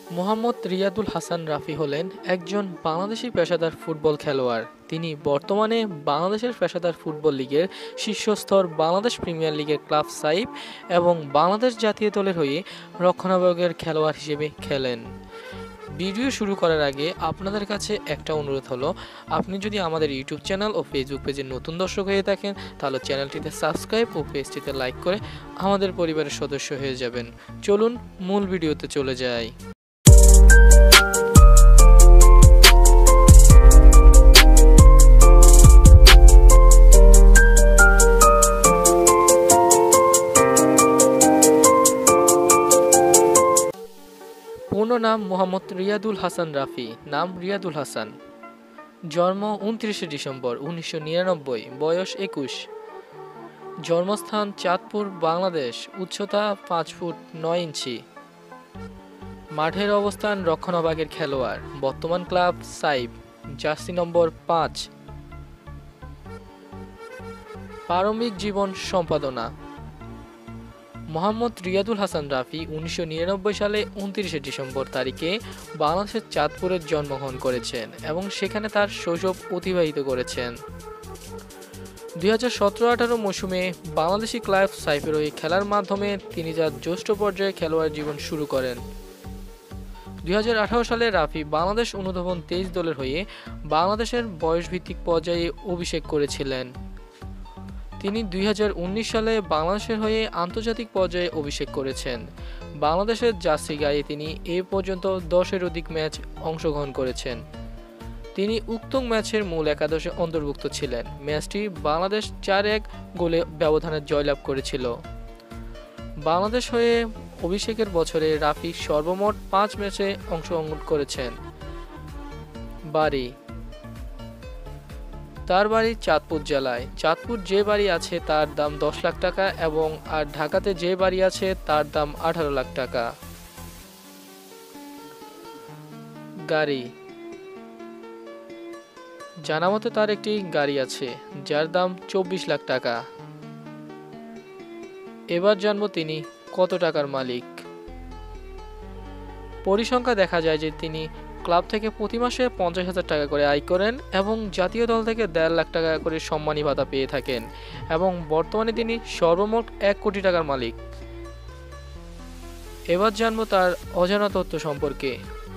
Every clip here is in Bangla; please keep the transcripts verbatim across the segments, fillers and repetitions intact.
মোহাম্মদ রিয়াদুল হাসান রাফি হলেন একজন বাংলাদেশি পেশাদার ফুটবল খেলোয়াড়। তিনি বর্তমানে বাংলাদেশের পেশাদার ফুটবল লিগের শীর্ষস্তর বাংলাদেশ প্রিমিয়ার লিগের ক্লাব সাইব এবং বাংলাদেশ জাতীয় দলের হয়ে রক্ষণাবেক্ষকের খেলোয়াড় হিসেবে খেলেন। ভিডিও শুরু করার আগে আপনাদের কাছে একটা অনুরোধ হলো, আপনি যদি আমাদের ইউটিউব চ্যানেল ও ফেসবুক পেজে নতুন দর্শক হয়ে থাকেন তাহলে চ্যানেলটিতে সাবস্ক্রাইব ও পেজটিতে লাইক করে আমাদের পরিবারের সদস্য হয়ে যাবেন। চলুন মূল ভিডিওতে চলে যাই। পূর্ণ নাম মোহাম্মদ রিয়াদুল হাসান রাফি, নাম রিয়াদুল হাসান। জন্ম উনত্রিশে ডিসেম্বর উনিশশো নিরানব্বই, বয়স একুশ। জন্মস্থান চাঁদপুর, বাংলাদেশ। উচ্চতা পাঁচ ফুট নয় ইঞ্চি। মাঠের অবস্থান রক্ষণভাগের খেলোয়াড়। বর্তমান ক্লাব সাইব, জার্সি নম্বর পাঁচ। প্রারম্ভিক জীবন সম্পাদনা। মোহাম্মদ রিয়াদুল হাসান রাফি উনিশশো নিরানব্বই সালে উনত্রিশে ডিসেম্বর তারিখে বাংলাদেশের চাঁদপুরে জন্মগ্রহণ করেছেন এবং সেখানে তার শৈশব অতিবাহিত করেছেন। দুই হাজার সতেরো আঠারো মৌসুমে বাংলাদেশি ক্লাব সাইফের হয়ে খেলার মাধ্যমে তিনি তার জ্যেষ্ঠ পর্যায়ে খেলোয়াড় জীবন শুরু করেন। দুই হাজার আঠারো সালে রাফি বাংলাদেশ অনুধাবন তেইশ দলের হয়ে বাংলাদেশের বয়সভিত্তিক পর্যায়ে অভিষেক করেছিলেন। তিনি দুই হাজার উনিশ সালে বাংলাদেশের হয়ে আন্তর্জাতিক পর্যায়ে অভিষেক করেছেন। বাংলাদেশের জার্সি গায়ে তিনি এ পর্যন্ত দশের অধিক ম্যাচ অংশগ্রহণ করেছেন। তিনি উক্ত ম্যাচের মূল একাদশে অন্তর্ভুক্ত ছিলেন। ম্যাচটি বাংলাদেশ চার এক গোলে ব্যবধানে জয়লাভ করেছিল। বাংলাদেশ হয়ে অভিষেকের বছরে রাফি সর্বমোট পাঁচ ম্যাচে অংশগ্রহণ করেছেন। বাড়ি, তার বাড়ি চাঁদপুর জেলায়। চাঁদপুর যে বাড়ি আছে তার দাম দশ লাখ টাকা এবং আর ঢাকাতে যে বাড়ি আছে তার দাম আঠারো লাখ টাকা। গাড়ি, জানা মতে তার একটি গাড়ি আছে যার দাম চব্বিশ লাখ টাকা। এবার জানবো তিনি কত টাকার মালিক। পরিসংখ্যা দেখা যায় যে তিনি ক্লাব থেকে প্রতি মাসে পঞ্চাশ হাজার টাকা করে আয় করেন এবং জাতীয় দল থেকে দেড় লাখ টাকা করে সম্মানী ভাতা পেয়ে থাকেন এবং বর্তমানে তিনি সর্বমোট এক কোটি টাকার মালিক। এবার জানবো তার অজানা তথ্য সম্পর্কে।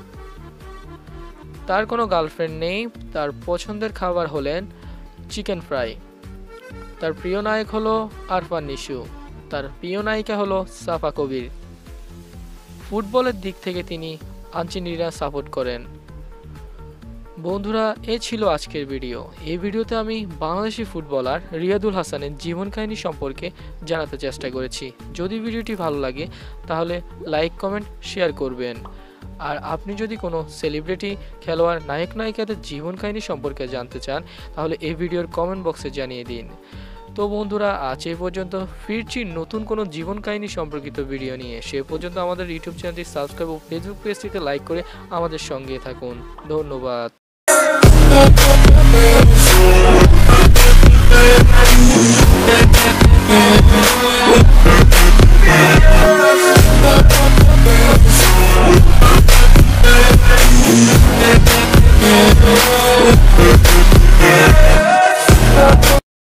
তার কোনো গার্লফ্রেন্ড নেই। তার পছন্দের খাবার হলেন চিকেন ফ্রাই। তার প্রিয় নায়ক হলো আরফান নিশু। তার প্রিয় নায়িকা হলো সাফা কবির। ফুটবলের দিক থেকে তিনি আর্জেন্টিনা সাপোর্ট করেন। বন্ধুরা, এ ছিল আজকের ভিডিও। এই ভিডিওতে আমি বাংলাদেশি ফুটবলার রিয়াদুল হাসানের জীবন কাহিনী সম্পর্কে জানাতে চেষ্টা করেছি। যদি ভিডিওটি ভালো লাগে তাহলে লাইক, কমেন্ট, শেয়ার করবেন। আর আপনি যদি কোনো সেলিব্রিটি, খেলোয়াড়, নায়ক নায়িকাদের জীবন কাহিনী সম্পর্কে জানতে চান তাহলে এই ভিডিওর কমেন্ট বক্সে জানিয়ে দিন। তো বন্ধুরা, আজ এই পর্যন্ত। ফিরছি নতুন কোনো জীবন কাহিনী সম্পর্কিত ভিডিও নিয়ে। সে পর্যন্ত আমাদের ইউটিউব চ্যানেলটি সাবস্ক্রাইব ও ফেসবুক পেজটিতে লাইক করে আমাদের সঙ্গে থাকুন। ধন্যবাদ।